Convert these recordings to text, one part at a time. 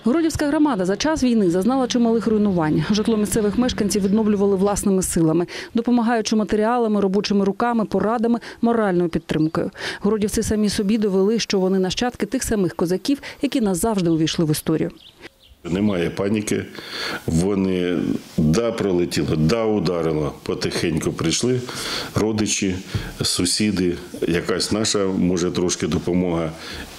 Городівська громада за час війни зазнала чималих руйнувань. Житло місцевих мешканців відновлювали власними силами, допомагаючи матеріалами, робочими руками, порадами, моральною підтримкою. Городівці самі собі довели, що вони нащадки тих самих козаків, які назавжди увійшли в історію. Немає паніки, вони пролетіло, ударило, потихеньку прийшли родичі, сусіди, якась наша, може, трошки допомога,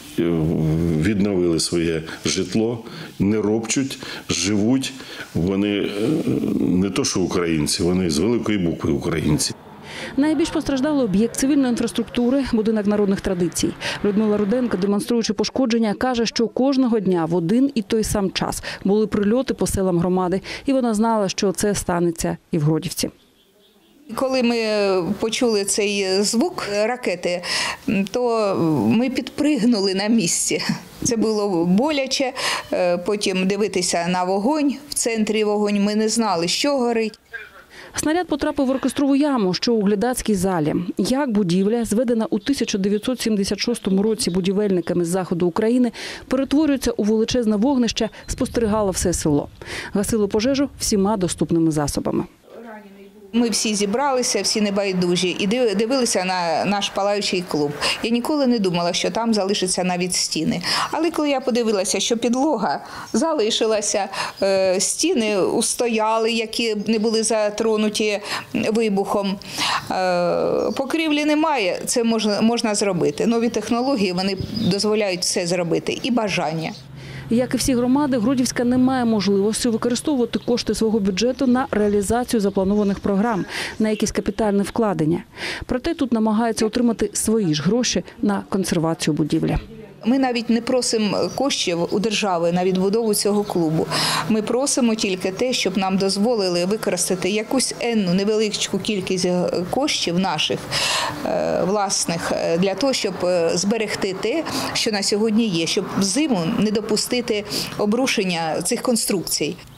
відновили своє житло, не робчуть, живуть, вони не то що українці, вони з великої букви українці. Найбільш постраждали об'єкт цивільної інфраструктури – будинок народних традицій. Людмила Руденко, демонструючи пошкодження, каже, що кожного дня в один і той сам час були прильоти по селам громади. І вона знала, що це станеться і в Гродівці. Коли ми почули цей звук ракети, то ми підпригнули на місці. Це було боляче, потім дивитися на вогонь, в центрі вогонь, ми не знали, що горить. Снаряд потрапив в оркестрову яму, що у глядацькій залі. Як будівля, зведена у 1976 році будівельниками з заходу України, перетворюється у величезне вогнище, спостерігало все село. Гасили пожежу всіма доступними засобами. Ми всі зібралися, всі небайдужі, і дивилися на наш палаючий клуб. Я ніколи не думала, що там залишаться навіть стіни. Але коли я подивилася, що підлога залишилася, стіни устояли, які не були затронуті вибухом, покрівлі немає, це можна зробити. Нові технології, вони дозволяють все зробити, і бажання. Як і всі громади, Гродівська не має можливості використовувати кошти свого бюджету на реалізацію запланованих програм, на якісь капітальне вкладення. Проте тут намагаються отримати свої ж гроші на консервацію будівлі. Ми навіть не просимо коштів у держави на відбудову цього клубу. Ми просимо тільки те, щоб нам дозволили використати якусь невеличку кількість коштів наших власних для того, щоб зберегти те, що на сьогодні є, щоб взиму не допустити обрушення цих конструкцій.